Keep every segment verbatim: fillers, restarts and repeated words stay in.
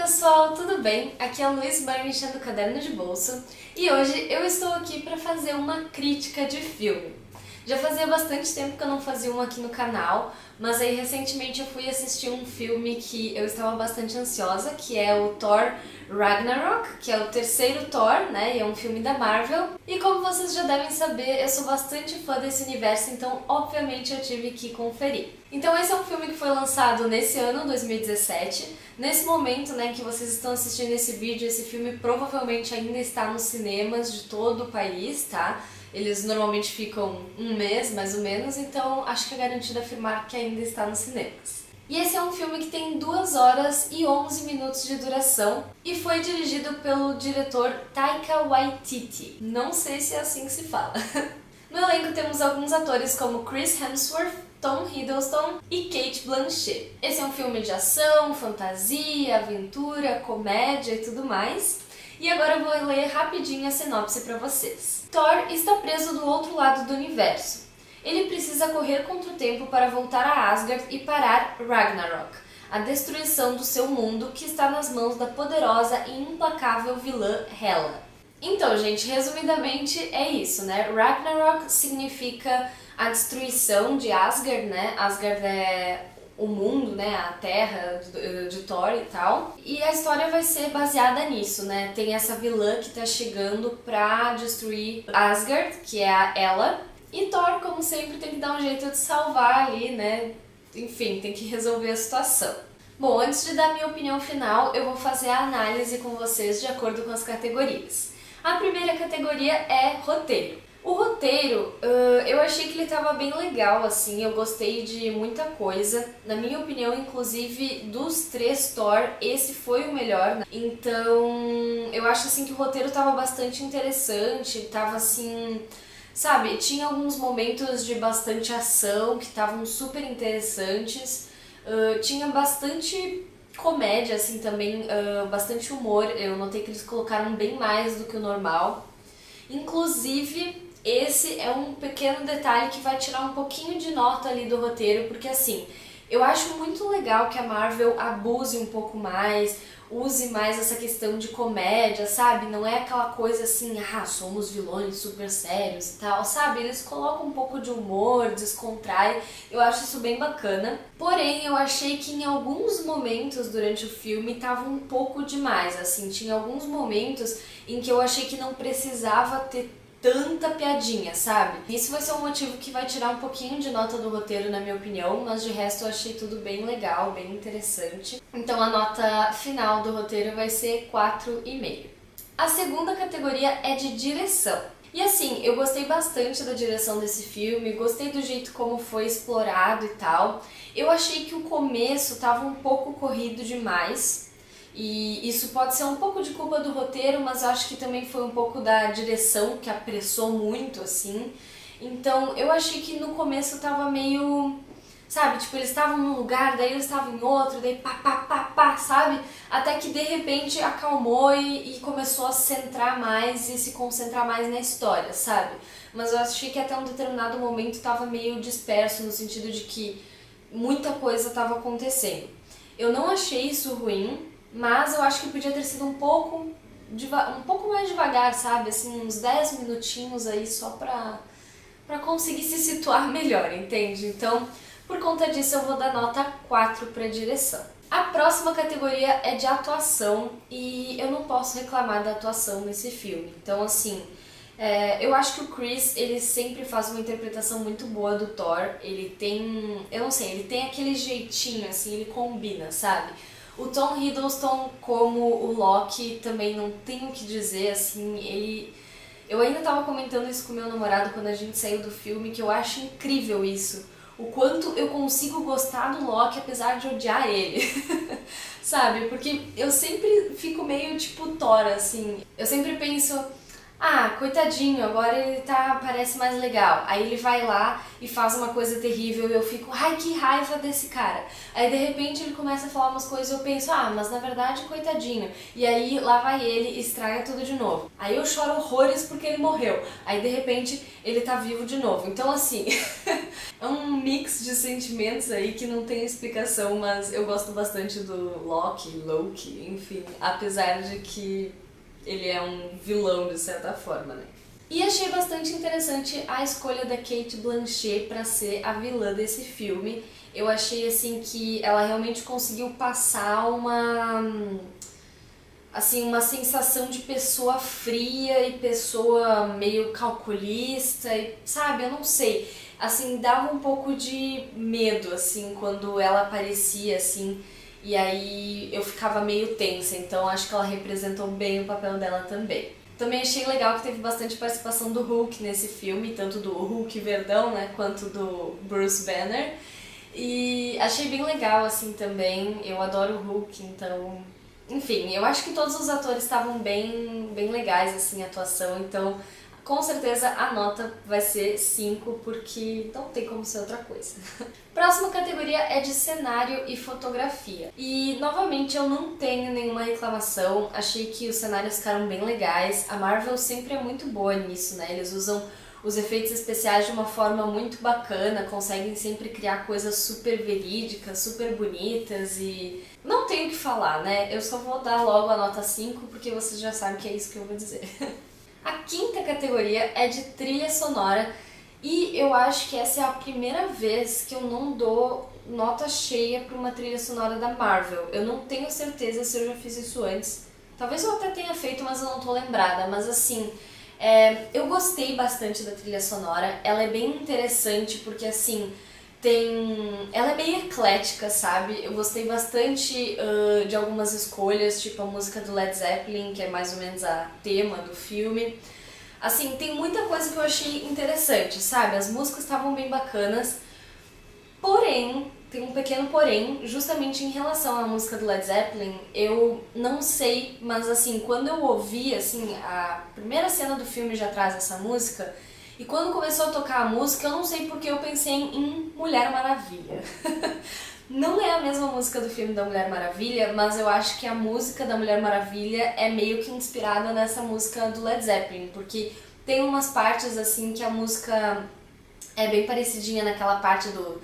pessoal, tudo bem? Aqui é o Luiz Barnechando o Caderno de Bolso e hoje eu estou aqui para fazer uma crítica de filme. Já fazia bastante tempo que eu não fazia um aqui no canal, mas aí recentemente eu fui assistir um filme que eu estava bastante ansiosa, que é o Thor Ragnarok, que é o terceiro Thor, né, e é um filme da Marvel. E como vocês já devem saber, eu sou bastante fã desse universo, então obviamente eu tive que conferir. Então esse é um filme que foi lançado nesse ano, dois mil e dezessete. Nesse momento, né, que vocês estão assistindo esse vídeo, esse filme provavelmente ainda está nos cinemas de todo o país, tá? Eles normalmente ficam um mês, mais ou menos, então acho que é garantido afirmar que ainda está nos cinemas. E esse é um filme que tem duas horas e onze minutos de duração e foi dirigido pelo diretor Taika Waititi. Não sei se é assim que se fala. No elenco temos alguns atores como Chris Hemsworth, Tom Hiddleston e Cate Blanchett. Esse é um filme de ação, fantasia, aventura, comédia e tudo mais. E agora eu vou ler rapidinho a sinopse para vocês. Thor está preso do outro lado do universo. Ele precisa correr contra o tempo para voltar a Asgard e parar Ragnarok, a destruição do seu mundo que está nas mãos da poderosa e implacável vilã Hela. Então, gente, resumidamente é isso, né? Ragnarok significa a destruição de Asgard, né? Asgard é o mundo, né, a terra de, de Thor e tal. E a história vai ser baseada nisso, né? Tem essa vilã que tá chegando pra destruir Asgard, que é a Hela. E Thor, como sempre, tem que dar um jeito de salvar ali, né? Enfim, tem que resolver a situação. Bom, antes de dar minha opinião final, eu vou fazer a análise com vocês de acordo com as categorias. A primeira categoria é roteiro. O roteiro, uh, eu achei que ele estava bem legal, assim, eu gostei de muita coisa. Na minha opinião, inclusive, dos três Thor, esse foi o melhor, né? Então, eu acho, assim, que o roteiro estava bastante interessante, estava, assim, sabe, tinha alguns momentos de bastante ação que estavam super interessantes, uh, tinha bastante comédia, assim, também, uh, bastante humor. Eu notei que eles colocaram bem mais do que o normal. Inclusive, esse é um pequeno detalhe que vai tirar um pouquinho de nota ali do roteiro, porque assim, eu acho muito legal que a Marvel abuse um pouco mais, use mais essa questão de comédia, sabe? Não é aquela coisa assim, ah, somos vilões super sérios e tal, sabe? Eles colocam um pouco de humor, descontraem, eu acho isso bem bacana. Porém, eu achei que em alguns momentos durante o filme tava um pouco demais, assim, tinha alguns momentos em que eu achei que não precisava ter tanta piadinha, sabe? Isso vai ser um motivo que vai tirar um pouquinho de nota do roteiro, na minha opinião, mas de resto eu achei tudo bem legal, bem interessante. Então a nota final do roteiro vai ser quatro e meio. A segunda categoria é de direção. E assim, eu gostei bastante da direção desse filme, gostei do jeito como foi explorado e tal. Eu achei que o começo tava um pouco corrido demais. E isso pode ser um pouco de culpa do roteiro, mas eu acho que também foi um pouco da direção que apressou muito, assim. Então eu achei que no começo tava meio, sabe, tipo, eles estavam num lugar, daí eles estavam em outro, daí pá, pá, pá, pá, sabe? Até que de repente acalmou e, e começou a se centrar mais e se concentrar mais na história, sabe? Mas eu achei que até um determinado momento tava meio disperso, no sentido de que muita coisa tava acontecendo. Eu não achei isso ruim, mas eu acho que podia ter sido um pouco, um pouco mais devagar, sabe? Assim, uns dez minutinhos aí só pra, pra conseguir se situar melhor, entende? Então, por conta disso, eu vou dar nota quatro pra direção. A próxima categoria é de atuação e eu não posso reclamar da atuação nesse filme. Então, assim, é, eu acho que o Chris, ele sempre faz uma interpretação muito boa do Thor. Ele tem, eu não sei, ele tem aquele jeitinho, assim, ele combina, sabe? O Tom Hiddleston como o Loki também não tenho o que dizer, assim, ele... Eu ainda tava comentando isso com meu namorado quando a gente saiu do filme, que eu acho incrível isso. O quanto eu consigo gostar do Loki apesar de odiar ele, sabe? Porque eu sempre fico meio tipo Thor, assim. Eu sempre penso, ah, coitadinho, agora ele tá, parece mais legal. Aí ele vai lá e faz uma coisa terrível e eu fico, ai, que raiva desse cara. Aí de repente ele começa a falar umas coisas e eu penso, ah, mas na verdade, coitadinho. E aí lá vai ele e estraga tudo de novo. Aí eu choro horrores porque ele morreu. Aí de repente ele tá vivo de novo. Então assim, é um mix de sentimentos aí que não tem explicação, mas eu gosto bastante do Loki, Loki, enfim, apesar de que ele é um vilão de certa forma, né? E achei bastante interessante a escolha da Cate Blanchett para ser a vilã desse filme. Eu achei assim que ela realmente conseguiu passar uma assim uma sensação de pessoa fria e pessoa meio calculista e sabe, eu não sei, assim dava um pouco de medo assim quando ela aparecia assim. E aí eu ficava meio tensa, então acho que ela representou bem o papel dela também. Também achei legal que teve bastante participação do Hulk nesse filme, tanto do Hulk verdão, né, quanto do Bruce Banner. E achei bem legal assim também, eu adoro o Hulk, então... Enfim, eu acho que todos os atores estavam bem, bem legais assim, a atuação, então... Com certeza a nota vai ser cinco, porque não tem como ser outra coisa. Próxima categoria é de cenário e fotografia. E, novamente, eu não tenho nenhuma reclamação. Achei que os cenários ficaram bem legais. A Marvel sempre é muito boa nisso, né? Eles usam os efeitos especiais de uma forma muito bacana, conseguem sempre criar coisas super verídicas, super bonitas e... Não tenho o que falar, né? Eu só vou dar logo a nota cinco, porque vocês já sabem que é isso que eu vou dizer. A quinta categoria é de trilha sonora e eu acho que essa é a primeira vez que eu não dou nota cheia para uma trilha sonora da Marvel. Eu não tenho certeza se eu já fiz isso antes. Talvez eu até tenha feito, mas eu não tô lembrada. Mas assim, é, eu gostei bastante da trilha sonora. Ela é bem interessante porque assim... Tem... Ela é bem eclética, sabe? Eu gostei bastante uh, de algumas escolhas, tipo a música do Led Zeppelin, que é mais ou menos a tema do filme. Assim, tem muita coisa que eu achei interessante, sabe? As músicas estavam bem bacanas, porém, tem um pequeno porém, justamente em relação à música do Led Zeppelin, eu não sei, mas assim, quando eu ouvi, assim, a primeira cena do filme já traz essa música, e quando começou a tocar a música, eu não sei porque eu pensei em Mulher Maravilha. Não é a mesma música do filme da Mulher Maravilha, mas eu acho que a música da Mulher Maravilha é meio que inspirada nessa música do Led Zeppelin, porque tem umas partes assim que a música é bem parecidinha naquela parte do...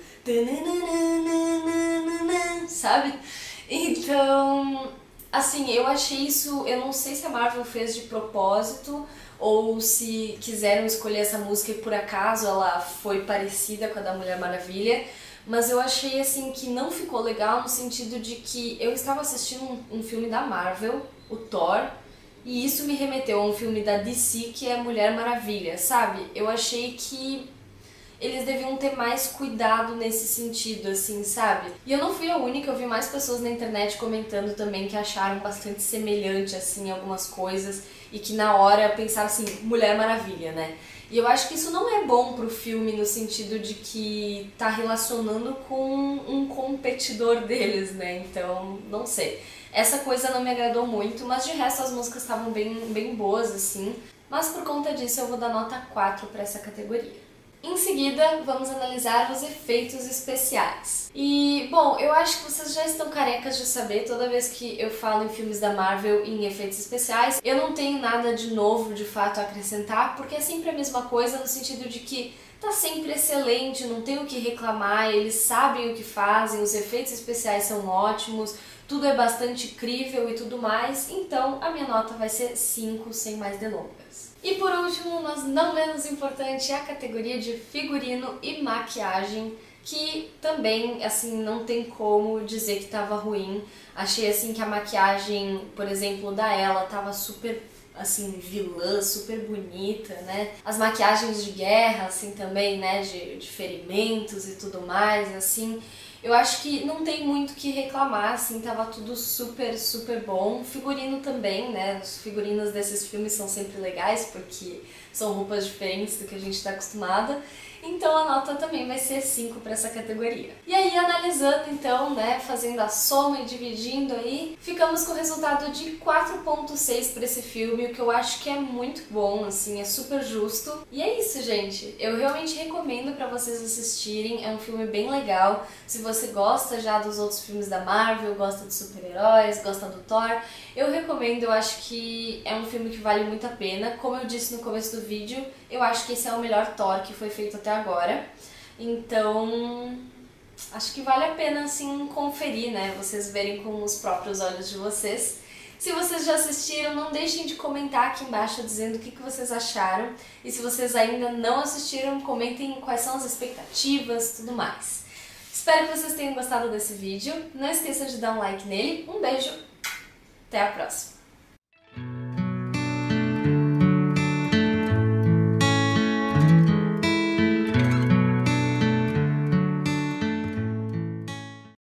sabe? Então, assim, eu achei isso... Eu não sei se a Marvel fez de propósito ou se quiseram escolher essa música e por acaso ela foi parecida com a da Mulher Maravilha, mas eu achei assim que não ficou legal no sentido de que eu estava assistindo um, um filme da Marvel, o Thor, e isso me remeteu a um filme da D C que é Mulher Maravilha, sabe? Eu achei que eles deviam ter mais cuidado nesse sentido, assim, sabe? E eu não fui a única, eu vi mais pessoas na internet comentando também que acharam bastante semelhante, assim, algumas coisas e que na hora pensaram assim, Mulher Maravilha, né? E eu acho que isso não é bom pro filme no sentido de que tá relacionando com um competidor deles, né? Então, não sei. Essa coisa não me agradou muito, mas de resto as músicas estavam bem, bem boas, assim. Mas por conta disso eu vou dar nota quatro pra essa categoria. Em seguida, vamos analisar os efeitos especiais. E, bom, eu acho que vocês já estão carecas de saber, toda vez que eu falo em filmes da Marvel e em efeitos especiais, eu não tenho nada de novo, de fato, a acrescentar, porque é sempre a mesma coisa, no sentido de que tá sempre excelente, não tem o que reclamar, eles sabem o que fazem, os efeitos especiais são ótimos, tudo é bastante crível e tudo mais, então a minha nota vai ser cinco, sem mais delongas. E por último, mas não menos importante, é a categoria de figurino e maquiagem, que também, assim, não tem como dizer que tava ruim. Achei, assim, que a maquiagem, por exemplo, da Ela tava super, assim, vilã, super bonita, né? As maquiagens de guerra, assim, também, né, de, de ferimentos e tudo mais, assim... Eu acho que não tem muito o que reclamar, assim, tava tudo super, super bom. Figurino também, né, os figurinos desses filmes são sempre legais, porque são roupas diferentes do que a gente tá acostumada. então a nota também vai ser cinco para essa categoria. E aí, analisando então, né, fazendo a soma e dividindo aí, ficamos com o resultado de quatro ponto seis para esse filme, o que eu acho que é muito bom, assim, é super justo. E é isso, gente. Eu realmente recomendo para vocês assistirem, é um filme bem legal. Se você gosta já dos outros filmes da Marvel, gosta de super-heróis, gosta do Thor, eu recomendo, eu acho que é um filme que vale muito a pena. Como eu disse no começo do vídeo, eu acho que esse é o melhor Thor que foi feito até agora. Então, acho que vale a pena, assim, conferir, né? Vocês verem com os próprios olhos de vocês. Se vocês já assistiram, não deixem de comentar aqui embaixo dizendo o que vocês acharam. E se vocês ainda não assistiram, comentem quais são as expectativas e tudo mais. Espero que vocês tenham gostado desse vídeo. Não esqueçam de dar um like nele. Um beijo, até a próxima!